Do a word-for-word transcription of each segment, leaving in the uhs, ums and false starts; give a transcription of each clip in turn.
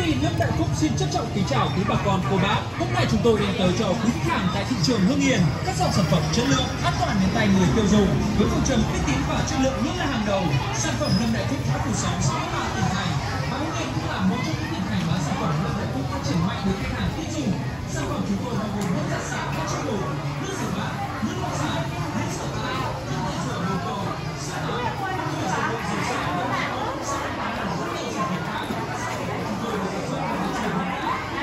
ty Nước Đại Phúc xin trân trọng kính chào quý bà con cô bác. Hôm nay chúng tôi đến tới cho quý khách hàng tại thị trường Hưng Yên các dòng sản phẩm chất lượng, an toàn đến tay người tiêu dùng với phương châm uy tín và chất lượng luôn là hàng đầu. Sản phẩm Nước Đại Phúc đã phủ sóng sáu mươi ba tỉnh thành và Hưng Yên cũng là một trong những tỉnh thành bán sản phẩm Nước Đại Phúc phát triển mạnh được khách hàng tin dùng. Sản phẩm chúng tôi bao gồm nước giặt xả các chất đồ, nước rửa bát, nước lọc xả, nước rửa tay, nước tẩy rửa đồ cỏ, xả tóc, nước rửa bột dầu xả, nước ống, xả tóc, rất nhiều sản phẩm khác. Chúng tôi được sản xuất ở thị trường Hưng Yên.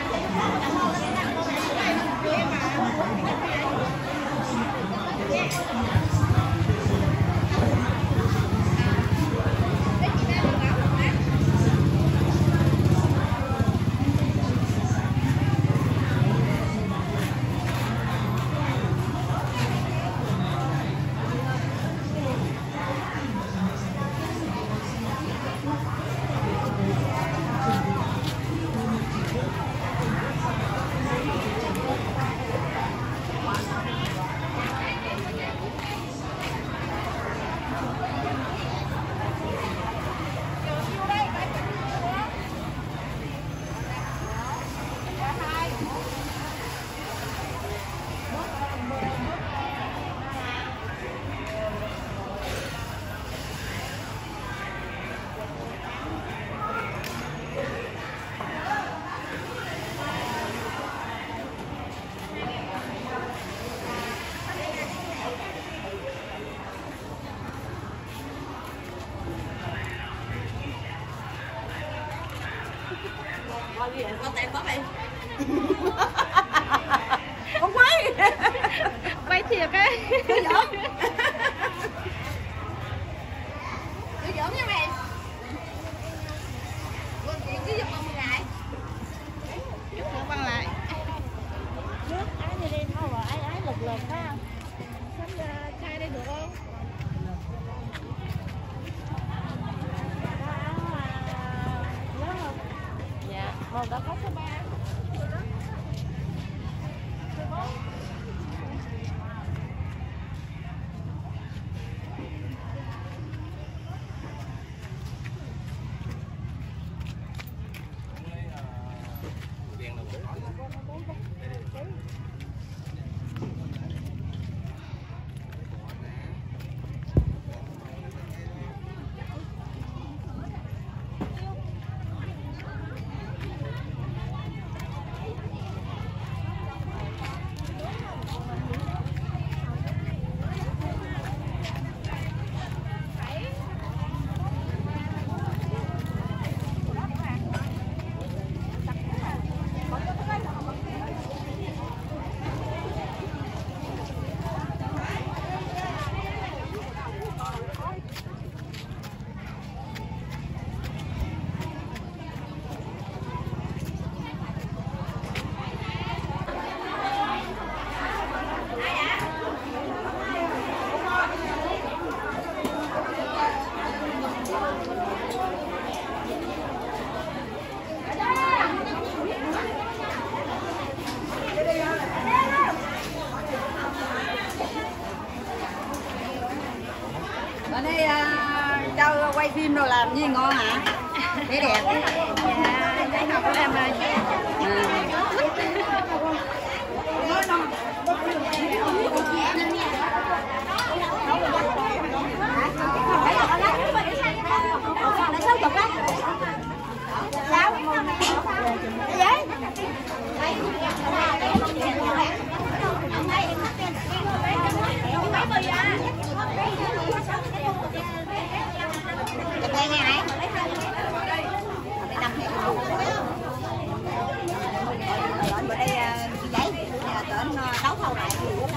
Con tem bóp đi. Con quay. Quay thiệt ấy. Cứ giỡn. Cứ giỡn nha mày. Con chuyện cứ giật con lại. Giúp nó băng lại. Nước ái như đi thôi rồi, ái ái lục lục phải không? Sắm chai đây được không? Dạ. Một đã có số ba. Ở đây uh, cho quay phim rồi làm gì ngon hả? Thấy đẹp. Dạ, đây học của em là đây nghe này. Bữa đây giấy tớ đấu thầu lại.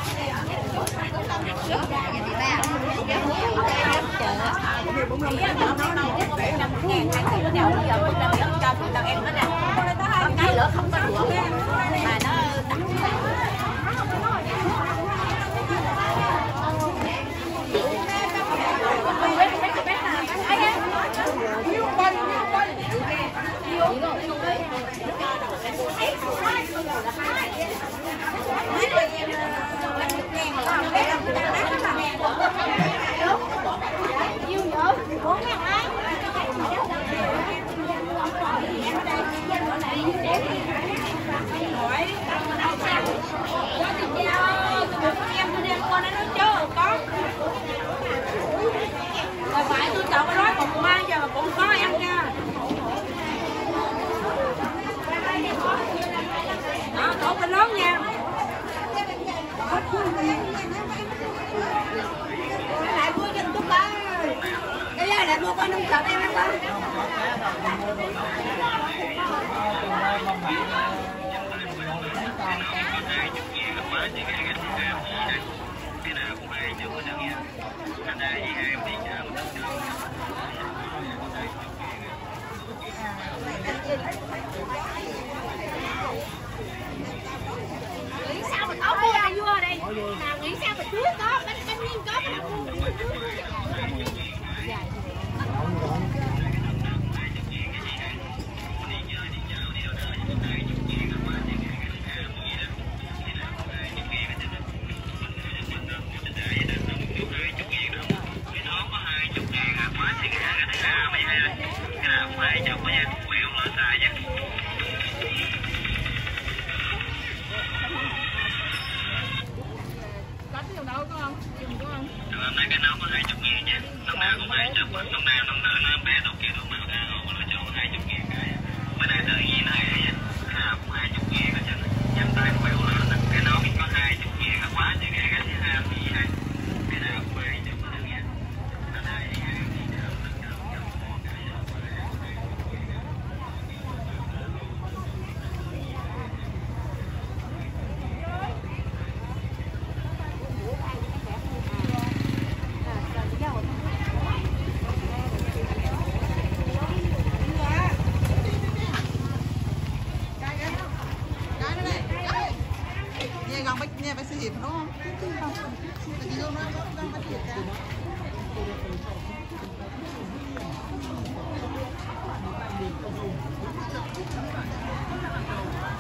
Cái lửa không có lửa mà nó đắng. Bốn ngàn ai? con không chở em em ơi. Nghĩ sao mà có mua này vua đây. Nào nghĩ sao mà chuối có, bánh bánh nhiên có. Hôm nay cái nấu có hai chục ngàn nha. Nấu nào cũng hai chục, nấu nào nấu nào nó bé đâu kia nấu nào ra họ nó cho hai chục ngàn cái. Bữa nay tự nhiên nó hay nha. Cái nào cũng hai chục ngàn hết trơn. Dám tay quẹo là cái nấu mình có hai chục ngàn là quá chứ cái cái thứ hai gì hay. Cái nào cũng hai chục ngàn nha. Nó đây thì hai gì đâu nó đâu đâu có cái đâu. Gần bách nhà bách sư hiệp đúng không? Không. Tự nhiên nó gần bách hiệp cả. Hãy subscribe cho kênh Ghiền Mì Gõ để không bỏ lỡ những video hấp dẫn.